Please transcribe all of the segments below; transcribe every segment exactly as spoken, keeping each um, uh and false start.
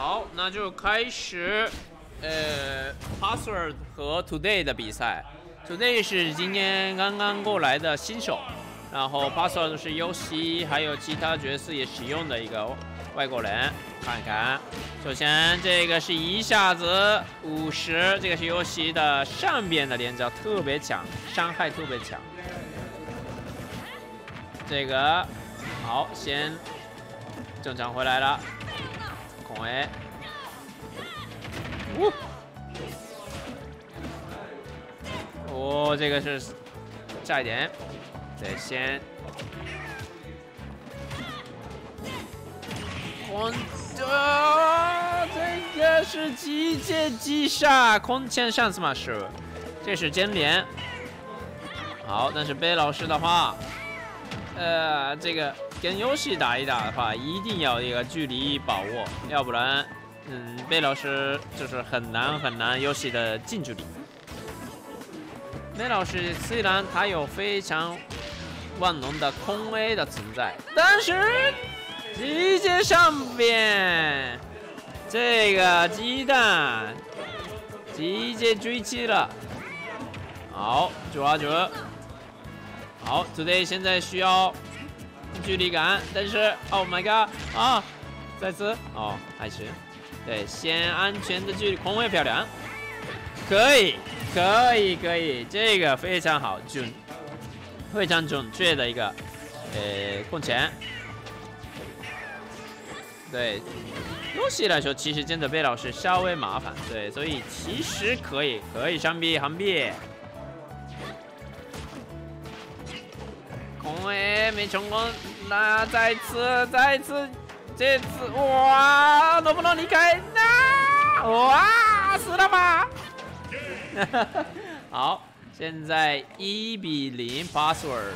好，那就开始，呃 ，Password 和 Today 的比赛。Today 是今天刚刚过来的新手，然后 Password 是游戏还有其他角色也使用的一个外国人。看一看，首先这个是一下子五十，这个是游戏的上边的连招特别强，伤害特别强。这个好，先正常回来了。 孔 A， 呜，哦，这个是差一点，对，先，空，啊，这个是机械击杀，空前上次嘛是，这是尖连，好，但是贝老师的话，呃，这个。 跟游戏打一打的话，一定要一个距离把握，要不然，嗯，贝老师就是很难很难游戏的近距离。贝老师虽然他有非常万能的空 A 的存在，但是机械上边这个鸡蛋机械追击了，好，抓住，好 ，Today 现在需要。 距离感，但是 ，Oh my god 啊！再次哦，还行，对，先安全的距离，空位漂亮，可以，可以，可以，这个非常好，准，非常准确的一个，呃，空前。对，游戏来说，其实真的贝老师稍微麻烦，对，所以其实可以，可以上臂横臂。 空 A 没成功，那再次，再次，这次哇，能不能离开？那哇，死了吗？好，现在一比零 ，Password。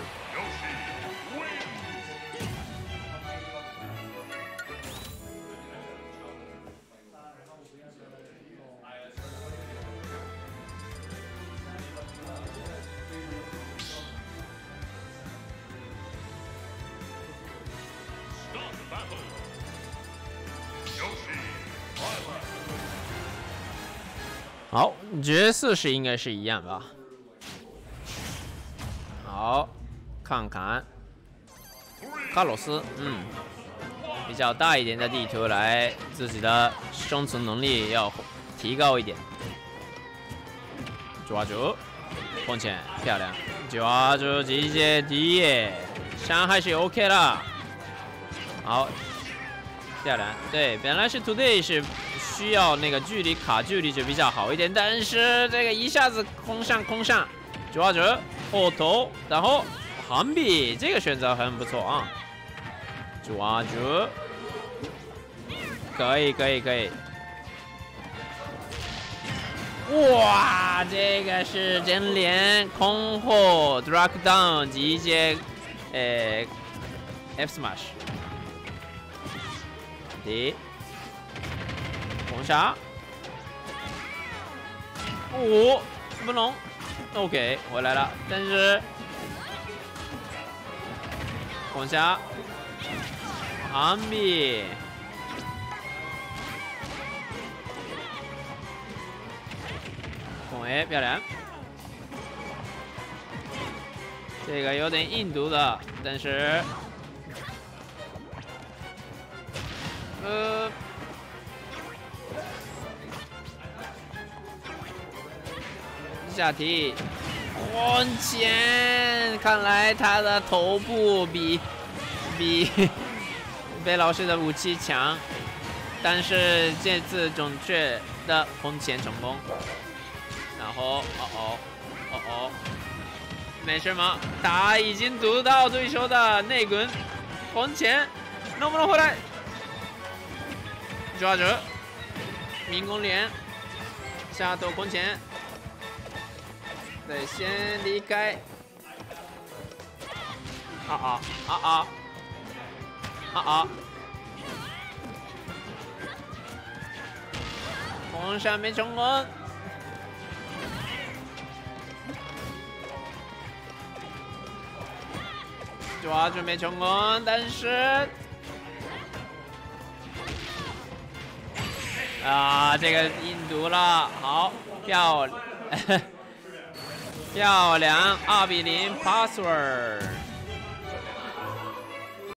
好，角色是应该是一样吧？好，看看卡洛斯，嗯，比较大一点的地图来，自己的生存能力要提高一点。抓住，空前漂亮，抓住机械敌野，伤害是 OK 了。好，漂亮，对，本来是 Today 是。 需要那个距离卡距离就比较好一点，但是这个一下子空上空上，抓住后头，然后横臂，这个选择很不错啊！抓住，可以可以可以！哇，这个是真连空后 drag down 直接呃 F smash， 第。 红杀，五不能 ，OK， 回来了，但是红杀，横臂，空 A 漂亮，这个有点硬度的，但是，呃。 下体，空前，看来他的头部比比贝老师的武器强，但是这次准确的空前成功。然后，哦哦，哦哦，没事吗？他已经读到对手的内滚，空前，能不能回来？抓住，民工连，下头空前。 对，先离开。啊啊啊啊啊啊！红闪没成功。抓住没成功，但是啊，这个印度了，好漂亮，漂亮，二比零 ，password。